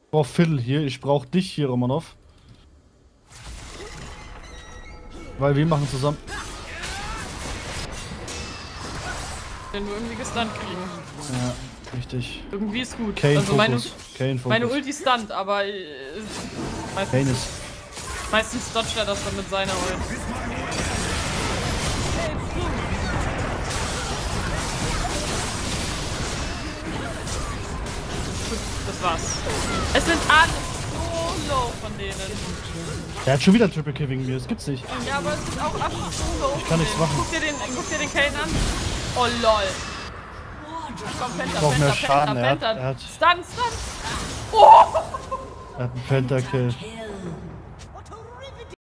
Ich brauch Phil hier, ich brauch dich hier, Romanov. Weil wir machen zusammen. Den wir irgendwie gestunt kriegen. Ja, richtig. Irgendwie ist gut. Kane also Fokus. Kane Fokus. meine Ulti stunt, aber Kane ist. meistens dodgt er das dann mit seiner Ulti. Das war's. Es sind alle so low von denen. Der hat schon wieder Triple Kill wegen mir, das gibt's nicht. Ja, aber es sind auch absolut so low. Ich kann nichts machen. Guck dir den Kane an. Oh lol. Komm, Penta, braucht mehr Penta, Schaden, Penta, er Penta. hat- Stun, Stun. Oh! Er hat einen Pentakill.